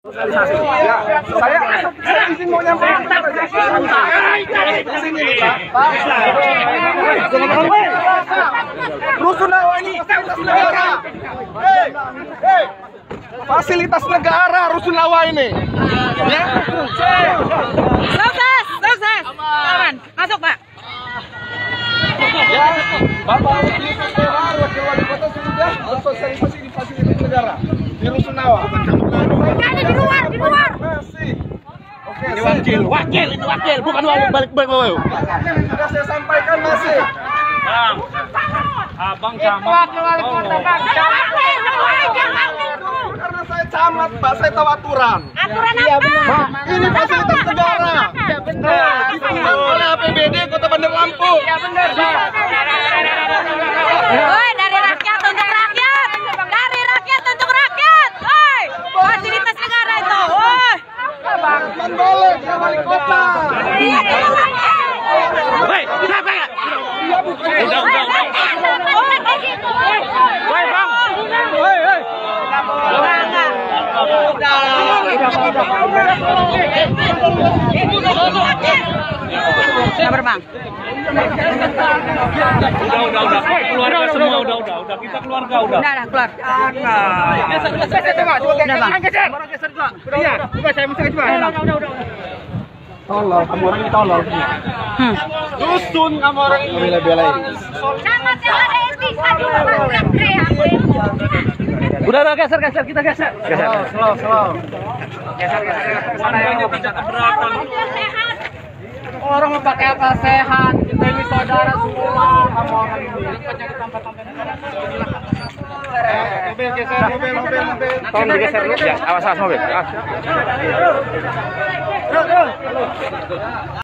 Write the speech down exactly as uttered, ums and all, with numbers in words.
Ya, saya, saya izin mau nyampaikan. Di sini nih, Pak. Rusunawa ini fasilitas negara. Hei, hei, fasilitas negara Rusunawa ini. Ya. Sukses, sukses. Aman, masuk Pak. Ya, Bapak Wakil Kepala Wakil Wali Kota sudah bersosialisasi di fasilitas negara di Rusunawa. Ada di luar, di luar. Masih. Oke, Ini wakil, wakil, ini wakil, bukan wali balik balik balik. Sudah saya sampaikan masih. Bang, abang sama. Wakil wali kota Bang. Karena saya camat, Pak, saya tahu aturan. Aturan apa? Ini fasilitas negara. Ya benar. Ditanggung oleh A P B D Kota Bandar Lampung. Ya benar, Pak. Woi, dari rakyat untuk rakyat. Dari rakyat untuk rakyat. Woi, fasilitas negara itu. Woi. Bukan boleh, ya wali kota. Woi, siapa ya? Udah, udah, udah. Woi, Bang. Woi, woi. Sabar Bang. Udah, udah, udah. Keluarga semua udah, udah, udah. Kita keluarga udah. Udah, udah keluar. Geser, geser, geser, Pak. Udah, Bang. Geser. Geser, Pak. Iya, coba saya mesti coba. Udah, udah, udah. Tolol, kamu orang ini tolol. Hmm. Dusun kamu orang ini. Bela-belain. Camat yang ada etika di rumah. Udah, udah, geser, geser. Kita geser. Geser. Slow, slow. Geser, geser. Mana yang tidak keberatan? Orang mau pakai akal sehat, kita ini saudara semua. Kamu orang ini. Mobil geser, mobil, mobil, mobil. Tolong digeser dulu ya. Awas, awas mobil. Awas.